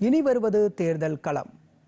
இனி வருவது தேர்தல் களம்.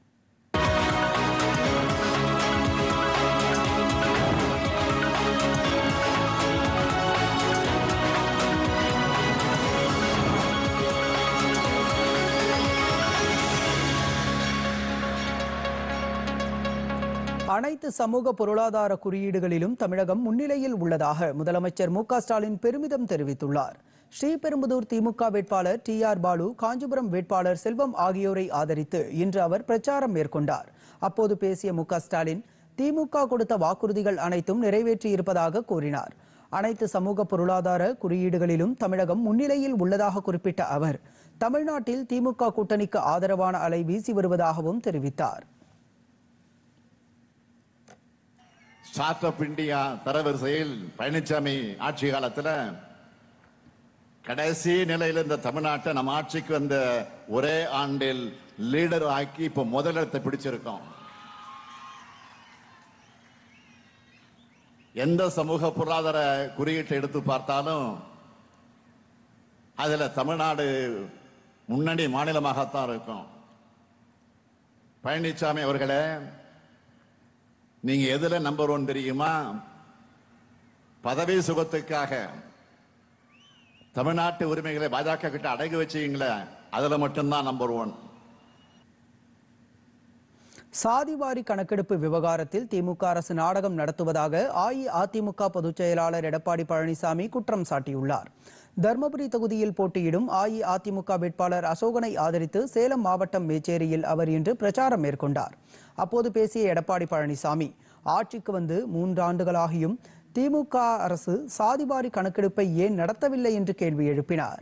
அனைத்து சமூக பொருளாதார குறியீடுகளிலும் தமிழகம் முன்னிலையில் உள்ளதாக முதலமைச்சர் மு.க. ஸ்டாலின் பெருமிதம் தெரிவித்துள்ளார். ஸ்ரீபெரும்புதூர் திமுக வேட்பாளர் டி.ஆர். பாலு, காஞ்சிபுரம் வேட்பாளர் செல்வம் ஆகியோரை ஆதரித்து இன்று அவர் பிரச்சாரம் மேற்கொண்டார். அப்போது பேசிய மு.க. ஸ்டாலின், திமுக கொடுத்த வாக்குறுதிகள் அனைத்தும் நிறைவேற்றியிருப்பதாக கூறினார். அனைத்து சமூக பொருளாதார குறியீடுகளிலும் தமிழகம் முன்னிலையில் உள்ளதாக குறிப்பிட்ட அவர், தமிழ்நாட்டில் திமுக கூட்டணிக்கு ஆதரவான அலை வீசி வருவதாகவும் தெரிவித்தார். ஸ்டார்ட் அப் இந்தியா தரவரிசையில் பழனிசாமி ஆட்சி காலத்தில் கடைசி நிலையில் இந்த தமிழ்நாட்டை நம்ம ஆட்சிக்கு வந்த ஒரே ஆண்டில் லீடர் ஆக்கி இப்ப முதலிடத்தை பிடிச்சிருக்கோம். எந்த சமூக பொருளாதார குறியீட்டை எடுத்து பார்த்தாலும் அதுல தமிழ்நாடு முன்னணி மாநிலமாகத்தான் இருக்கும். பழனிசாமி அவர்களே, நீங்க எதுல நம்பர் 1 தெரியுமா? பதவி சுகத்துக்காக தமிழ்நாட்டு உரிமைகளை பாஜக கிட்ட அடகு வச்சீங்களே, அதுல மட்டும்தான் நம்பர் 1. சாதிவாரி கணக்கெடுப்பு விவகாரத்தில் திமுக அரசு நாடகம் நடத்துவதாக அஇஅதிமுக பொதுச் செயலாளர் எடப்பாடி பழனிசாமி குற்றம் சாட்டியுள்ளார். தர்மபுரி தொகுதியில் போட்டியிடும் அஇஅதிமுக வேட்பாளர் அசோகனை ஆதரித்து சேலம் மாவட்டம் மேச்சேரியில் அவர் இன்று பிரச்சாரம் மேற்கொண்டார். அப்போது பேசிய எடப்பாடி பழனிசாமி, ஆட்சிக்கு வந்து 3 ஆண்டுகளாகியும் திமுக அரசு சாதிவாரி கணக்கெடுப்பை ஏன் நடத்தவில்லை என்று கேள்வி எழுப்பினார்.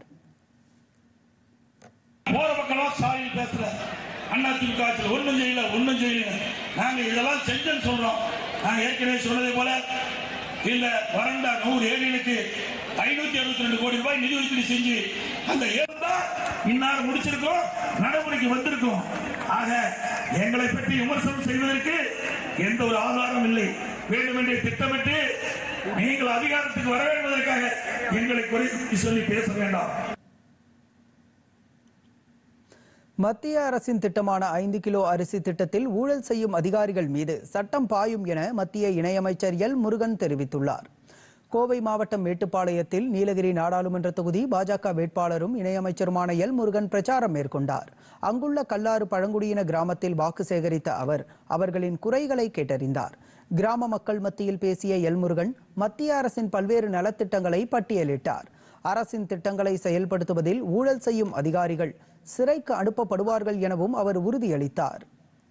நாங்க இதெல்லாம் செஞ்சோம்னு சொல்றோம். நாங்க ஏற்கனவே சொன்னதை போல இந்த வறண்ட 100 ஏரிகளுக்கு 562 கோடி ரூபாய் நிதி ஒதுக்கீடு செஞ்சு அந்த ஏரியா இன்னார் முடிச்சிருக்கோம், நடைமுறைக்கு வந்திருக்கோம். ஆக எங்களை பற்றி விமர்சனம் செய்வதற்கு எந்த ஒரு ஆதாரம் இல்லை. வேண்டுமென்றே திட்டமிட்டு நீங்கள் அதிகாரத்துக்கு வர வேண்டுவதற்காக எங்களை குறை சொல்லி பேச வேண்டாம். மத்திய அரசின் திட்டமான 5 கிலோ அரிசி திட்டத்தில் ஊழல் செய்யும் அதிகாரிகள் மீது சட்டம் பாயும் என மத்திய இணையமைச்சர் எல். முருகன் தெரிவித்துள்ளார். கோவை மாவட்டம் மேட்டுப்பாளையத்தில் நீலகிரி நாடாளுமன்ற தொகுதி பாஜக வேட்பாளரும் இணையமைச்சருமான எல். முருகன் பிரச்சாரம் மேற்கொண்டார். அங்குள்ள கல்லாறு பழங்குடியின கிராமத்தில் வாக்கு சேகரித்த அவர் அவர்களின் குறைகளை கேட்டறிந்தார். கிராம மக்கள் மத்தியில் பேசிய எல். முருகன் மத்திய அரசின் பல்வேறு நலத்திட்டங்களை பட்டியலிட்டார். அரசின் திட்டங்களை செயல்படுத்துவதில் ஊழல் செய்யும் அதிகாரிகள் சிறைக்கு அனுப்பப்படுவார்கள் எனவும் அவர் உறுதியளித்தார்.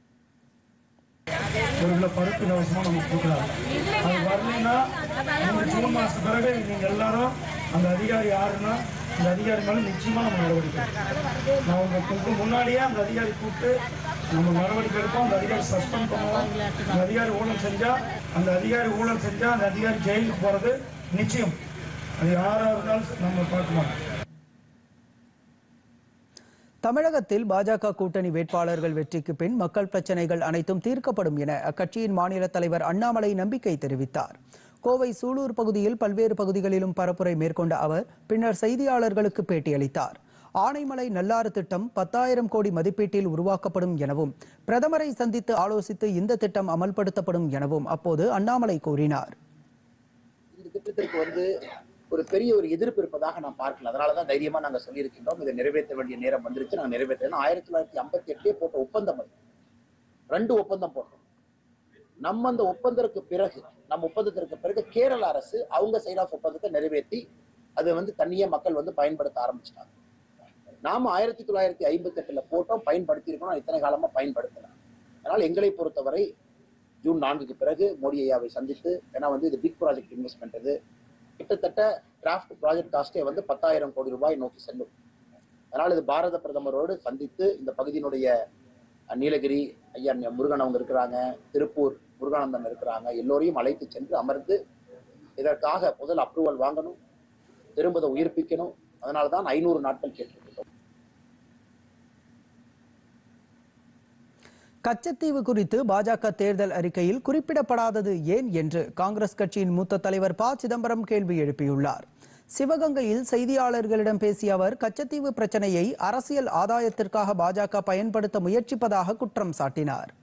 ஒரு கிலோ பருப்பு இலவசமாக நமக்கு கொடுக்குறாங்க. அது வரலைன்னா ஜூன் மாதத்துக்கு பிறகு நீங்கள் எல்லாரும் அந்த அதிகாரி யாருன்னா அந்த அதிகாரி மேலே நிச்சயமாக நம்ம நடவடிக்கை. நான் உங்களுக்கு முன்னாடியே அந்த அதிகாரி கூப்பிட்டு நம்ம நடவடிக்கை எடுப்போம். அந்த அதிகாரி சஸ்பெண்ட் பண்ணுவோம். அந்த அதிகாரி ஊழல் செஞ்சால் அந்த அதிகாரி ஜெயிலுக்கு போகிறது நிச்சயம். அது யாராக இருந்தாலும் நம்ம பார்க்க மாட்டோம். தமிழகத்தில் பாஜக கூட்டணி வேட்பாளர்கள் வெற்றிக்கு பின் மக்கள் பிரச்சனைகள் அனைத்தும் தீர்க்கப்படும் என அக்கட்சியின் மாநில தலைவர் அண்ணாமலை நம்பிக்கை தெரிவித்தார். கோவை சூலூர் பகுதியில் பல்வேறு பகுதிகளிலும் பரப்புரை மேற்கொண்ட அவர் பின்னர் செய்தியாளர்களுக்கு பேட்டியளித்தார். ஆனைமலை நல்லாறு திட்டம் 10,000 கோடி மதிப்பீட்டில் உருவாக்கப்படும் எனவும் பிரதமரை சந்தித்து ஆலோசித்து இந்த திட்டம் அமல்படுத்தப்படும் எனவும் அப்போது அண்ணாமலை கூறினார். இந்த திட்டத்திற்கு ஒரு பெரிய ஒரு எதிர்ப்பு இருப்பதாக நான் பார்க்கல. அதனாலதான் தைரியமா நாங்க சொல்லியிருக்கின்றோம், இதை நிறைவேற்ற வேண்டிய நேரம் வந்துருச்சு. நாங்க நிறைவேற்றோம். 1958 போட்ட ஒப்பந்தம், 2 ஒப்பந்தம் போட்டோம். நம்ம அந்த ஒப்பந்தத்திற்கு பிறகு கேரள அரசு அவங்க சைட் ஆஃப் ஒப்பந்தத்தை நிறைவேற்றி அதை தனியே மக்கள் பயன்படுத்த ஆரம்பிச்சிட்டாங்க. நாம 1958 போட்டோம், பயன்படுத்தி இருக்கோம். இத்தனை காலமா பயன்படுத்தலாம். அதனால எங்களை பொறுத்தவரை ஜூன் 4க்கு பிறகு மோடி ஐயாவை சந்தித்து, ஏன்னா இது பிக் ப்ராஜெக்ட் இன்வெஸ்ட்மெண்ட், இது கிட்டத்தட்ட டிராஃப்ட் ப்ராஜெக்ட் காஸ்டே 10,000 கோடி ரூபாய் நோக்கி செல்லும். அதனால இது பாரத பிரதமரோடு சந்தித்து இந்த பகுதியினுடைய நீலகிரி ஐயா முருகன் அவங்க இருக்கிறாங்க, திருப்பூர் முருகானந்தன் இருக்கிறாங்க, எல்லோரையும் அழைத்து சென்று அமர்ந்து இதற்காக முதல் அப்ரூவல் வாங்கணும், திரும்ப உயிர்ப்பிக்கணும். அதனால்தான் 500 நாட்கள் கேட்டிருக்கிறோம். கச்சத்தீவு குறித்து பாஜக தேர்தல் அறிக்கையில் குறிப்பிடப்படாதது ஏன் என்று காங்கிரஸ் கட்சியின் மூத்த தலைவர் ப. சிதம்பரம் கேள்வி எழுப்பியுள்ளார். சிவகங்கையில் செய்தியாளர்களிடம் பேசிய அவர் கச்சத்தீவு பிரச்சனையை அரசியல் ஆதாயத்திற்காக பாஜக பயன்படுத்த முயற்சிப்பதாக குற்றம் சாட்டினார்.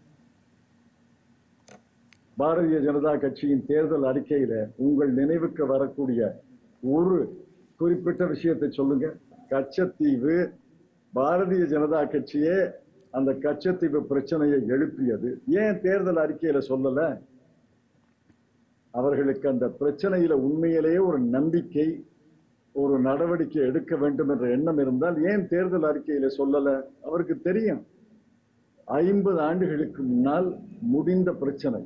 பாரதிய ஜனதா கட்சியின் தேர்தல் அறிக்கையில உங்கள் நினைவுக்கு வரக்கூடிய ஒரு குறிப்பிட்ட விஷயத்தை சொல்லுங்க. கச்சத்தீவு பாரதிய ஜனதா கட்சியே அந்த கச்சத்தீவு பிரச்சனையை எழுப்பியது. ஏன் தேர்தல் அறிக்கையில சொல்லல? அவர்களுக்கு அந்த பிரச்சனையில உண்மையிலேயே ஒரு நம்பிக்கை, ஒரு நடவடிக்கை எடுக்க வேண்டும் என்ற எண்ணம் இருந்தால் ஏன் தேர்தல் அறிக்கையில சொல்லல? அவருக்கு தெரியும் 50 ஆண்டுகளுக்கு முன்னால் முடிந்த பிரச்சனை.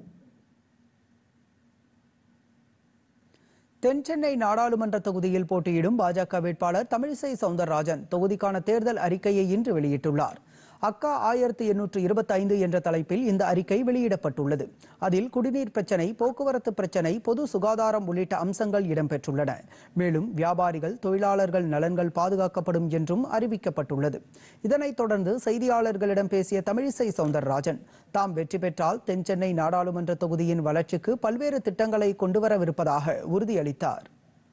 தென்சென்னை நாடாளுமன்ற தொகுதியில் போட்டியிடும் பாஜக வேட்பாளர் தமிழிசை சவுந்தரராஜன் தொகுதிக்கான தேர்தல் அறிக்கையை இன்று வெளியிட்டுள்ளார். அக்கா 1825 என்ற தலைப்பில் இந்த அறிக்கை வெளியிடப்பட்டுள்ளது. அதில் குடிநீர் பிரச்சனை, போக்குவரத்து பிரச்சனை, பொது சுகாதாரம் உள்ளிட்ட அம்சங்கள் இடம்பெற்றுள்ளன. மேலும் வியாபாரிகள், தொழிலாளர்கள் நலன்கள் பாதுகாக்கப்படும் என்றும் அறிவிக்கப்பட்டுள்ளது. இதனைத் தொடர்ந்து செய்தியாளர்களிடம் பேசிய தமிழிசை சவுந்தரராஜன் தாம் வெற்றி பெற்றால் தென்சென்னை நாடாளுமன்ற தொகுதியின் வளர்ச்சிக்கு பல்வேறு திட்டங்களை கொண்டுவரவிருப்பதாக உறுதியளித்தார்.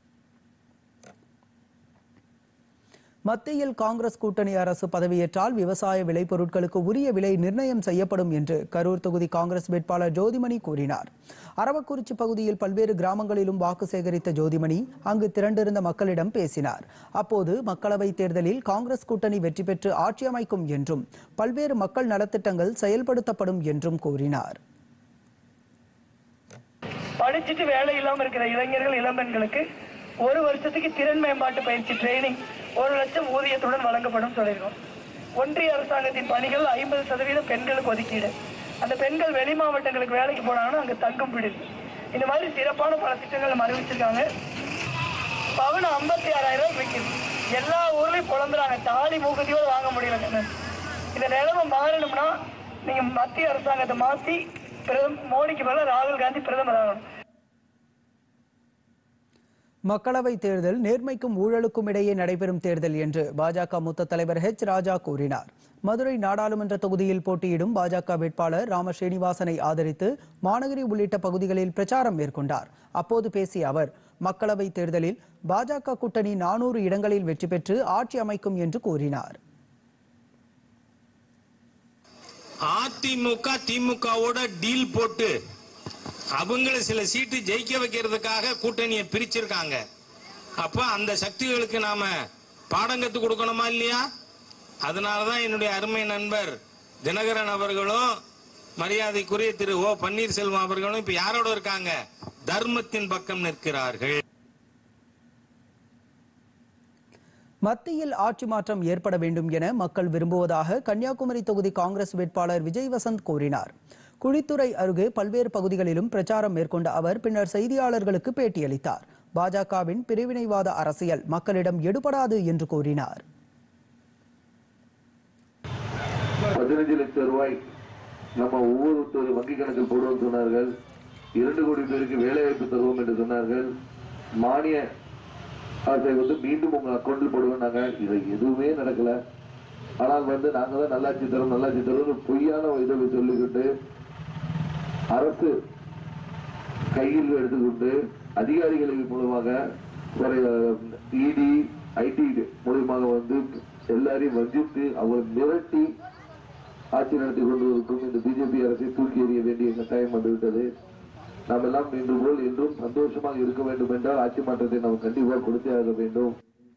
மத்தியில் காங்கிரஸ் கூட்டணி அரசு பதவியேற்றால் விவசாய விளைபொருட்களுக்கு உரிய விலை நிர்ணயம் செய்யப்படும் என்று கரூர் தொகுதி காங்கிரஸ் வேட்பாளர் ஜோதிமணி கூறினார். அரவக்குறிச்சி பகுதியில் பல்வேறு கிராமங்களிலும் வாக்கு சேகரித்த ஜோதிமணி அங்கு திரண்டிருந்த மக்களிடம் பேசினார். அப்போது மக்களவைத் தேர்தலில் காங்கிரஸ் கூட்டணி வெற்றி பெற்று ஆட்சி அமைக்கும் என்றும் பல்வேறு மக்கள் நலத்திட்டங்கள் செயல்படுத்தப்படும் என்றும் கூறினார். படிச்சுட்டு வேலை இல்லாமல் இருக்கிற இளைஞர்கள், இளம்பெண்களுக்கு 1 வருஷத்துக்கு திறன் மேம்பாட்டு பயிற்சி ட்ரைனிங் 1 லட்சம் ஊதியத்துடன் வழங்கப்படும் சொல்லியிருக்கோம். ஒன்றிய அரசாங்கத்தின் பணிகள் 50% பெண்களுக்கு ஒதுக்கீடு. அந்த பெண்கள் வெளி மாவட்டங்களுக்கு வேலைக்கு போனாங்கன்னா அங்கே தங்கும் விடுது. இந்த மாதிரி சிறப்பான பல திட்டங்கள் நம்ம அறிவிச்சிருக்காங்க. பவுன் 56,000 விற்கிது. எல்லா ஊர்லயும் புலம்புறாங்க, தாலி மூக்கத்தியோடு வாங்க முடியல. இந்த நிலைமை மாறணும்னா நீங்க மத்திய அரசாங்கத்தை மாற்றி மோடிக்கு மேல ராகுல் காந்தி பிரதமர் ஆகணும். மக்களவைத் தேர்தல் நேர்மைக்கும் ஊழலுக்கும் இடையே நடைபெறும் தேர்தல் என்று பாஜக மூத்த தலைவர் H. ராஜா கூறினார். மதுரை நாடாளுமன்ற தொகுதியில் போட்டியிடும் பாஜக வேட்பாளர் ராம ஸ்ரீனிவாசனை ஆதரித்து மாநகரி உள்ளிட்ட பகுதிகளில் பிரச்சாரம் மேற்கொண்டார். அப்போது பேசிய அவர் மக்களவைத் தேர்தலில் பாஜக கூட்டணி 400 இடங்களில் வெற்றி பெற்று ஆட்சி அமைக்கும் என்று கூறினார். அதிமுக திமுகவோட டீல் போட்டு அவங்கள சில சீட்டு ஜெயிக்க வைக்கிறதுக்காக கூட்டணியை பிரிச்சிருக்காங்க. அப்ப அந்த சக்திகளுக்கு நாம பாடம் கத்து கொடுக்கணுமா இல்லையா? அதனாலதான் என்னுடைய அருமை நண்பர் தினகரன் அவர்களும் மரியாதைக்குரிய திரு ஓ பன்னீர்செல்வம் அவர்களும் இப்ப யாரோட இருக்காங்க? தர்மத்தின் பக்கம் நிற்கிறார்கள். மத்தியில் ஆட்சி மாற்றம் ஏற்பட வேண்டும் என மக்கள் விரும்புவதாக கன்னியாகுமரி தொகுதி காங்கிரஸ் வேட்பாளர் விஜய் வசந்த் கூறினார். குழித்துறை அருகே பல்வேறு பகுதிகளிலும் பிரச்சாரம் மேற்கொண்ட அவர் பின்னர் செய்தியாளர்களுக்கு பேட்டியளித்தார். பாஜகவின் பிரிவினைவாத அரசியல் மக்களிடம் எடுபடாது என்று கூறினார். 15 லட்சம் ரூபாய் நம்ம ஒவ்வொரு வங்கி கணக்கில் போடுவோம் சொன்னார்கள். 2 கோடி பேருக்கு வேலை வாய்ப்பு தருவோம் என்று சொன்னார்கள். மானிய அதை மீண்டும் உங்க அக்கௌண்டில் போடுவோம். இதை எதுவுமே நடக்கல. ஆனால் நாங்க தான் நல்லாட்சி தரும் பொய்யான இதை சொல்லிக்கிட்டு அரசு கையில் எடுத்துக்கொண்டு அதிகாரிகள் மூலமாக இடி ஐடி மூலமாக எல்லாரையும் வஞ்சித்து அவங்களை மிரட்டி ஆட்சி நடத்தி கொண்டு இருக்கும் இந்த பிஜேபி அரசை தூக்கி எறிய வேண்டிய கட்டாயம் வந்துவிட்டது. நாம் எல்லாம் இன்று போல் என்றும் சந்தோஷமாக இருக்க வேண்டும் என்றால் ஆட்சி மாற்றத்தை நாம் கண்டிப்பாக கொடுத்தே ஆக வேண்டும்.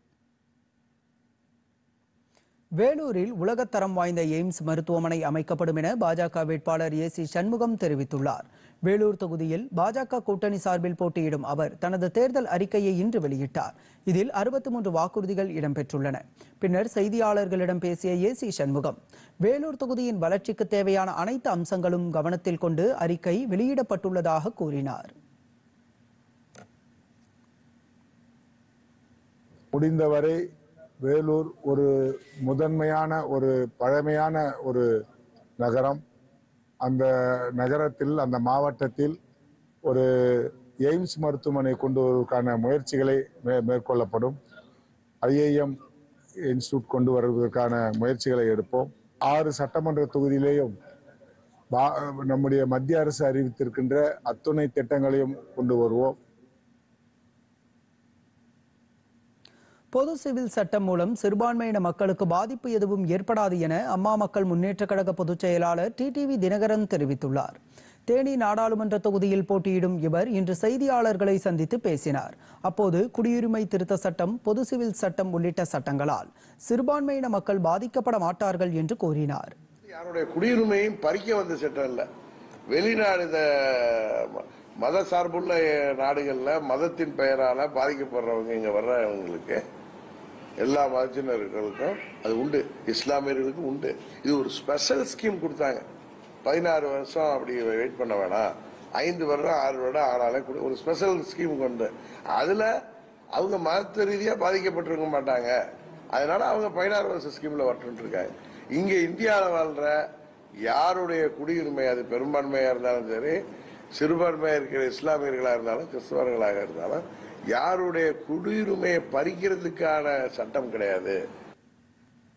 வேலூரில் உலகத்தரம் வாய்ந்த எய்ம்ஸ் மருத்துவமனை அமைக்கப்படும் என பாஜக வேட்பாளர் AC சண்முகம் தெரிவித்துள்ளார். வேலூர் தொகுதியில் பாஜக கூட்டணி சார்பில் போட்டியிடும் அவர் தனது தேர்தல் அறிக்கையை இன்று வெளியிட்டார். இதில் 63 வாக்குறுதிகள் இடம்பெற்றுள்ளன. பின்னர் செய்தியாளர்களிடம் பேசிய AC சண்முகம் வேலூர் தொகுதியின் வளர்ச்சிக்கு தேவையான அனைத்து அம்சங்களும் கவனத்தில் கொண்டு அறிக்கை வெளியிடப்பட்டுள்ளதாக கூறினார். முடிந்தவரை வேலூர் ஒரு முதன்மையான ஒரு பழமையான ஒரு நகரம். அந்த நகரத்தில் அந்த மாவட்டத்தில் ஒரு எய்ம்ஸ் மருத்துவமனை கொண்டு வருவதற்கான முயற்சிகளை மேற்கொள்ளப்படும். IIM இன்ஸ்டியூட் கொண்டு வருவதற்கான முயற்சிகளை எடுப்போம். 6 சட்டமன்ற தொகுதியிலேயும் நம்முடைய மத்திய அரசு அறிவித்திருக்கின்ற அத்துணை திட்டங்களையும் கொண்டு வருவோம். பொது சிவில் சட்டம் மூலம் சிறுபான்மையின மக்களுக்கு பாதிப்பு எதுவும் ஏற்படாது என அம்மா மக்கள் முன்னேற்ற கழக பொதுச் செயலாளர் டிடிவி தினகரன் தெரிவித்துள்ளார். தேனி நாடாளுமன்ற தொகுதியில் போட்டியிடும் இவர் இன்று செய்தியாளர்களை சந்தித்து பேசினார். அப்போது குடியுரிமை திருத்த சட்டம், பொது சிவில் சட்டம் உள்ளிட்ட சட்டங்களால் சிறுபான்மையின மக்கள் பாதிக்கப்பட மாட்டார்கள் என்று கூறினார். யாருடைய குடியுரிமையும் பறிக்க வந்த சட்டம் இல்ல. வெளிநாடு மத சார்புள்ள நாடுகள்ல மதத்தின் பெயரால பாதிக்கப்படுறவங்க இங்க வர்றவங்களுக்கு எல்லா மதத்தினர்களுக்கும் அது உண்டு, இஸ்லாமியர்களுக்கும் உண்டு. இது ஒரு ஸ்பெஷல் ஸ்கீம் கொடுத்தாங்க. 16 வருஷம் அப்படி வெயிட் பண்ண வேணாம், 5 வருடம் 6 வருடம் ஆனாலே ஒரு ஸ்பெஷல் ஸ்கீம் கொண்டு அதுல அவங்க மத ரீதியா பாதிக்கப்பட்டிருக்க மாட்டாங்க. அதனால அவங்க 16 வருஷம் ஸ்கீம்ல வரட்டு இருக்காங்க. இங்க இந்தியாவில் வாழ்ற யாருடைய குடியுரிமை, அது பெரும்பான்மையா இருந்தாலும் சரி, சிறுபான்மையா இருக்கிற இஸ்லாமியர்களா இருந்தாலும் கிறிஸ்தவர்களாக இருந்தாலும், யாருடைய குடியுரிமையை பறிக்கிறதுக்கான சட்டம் கிடையாது.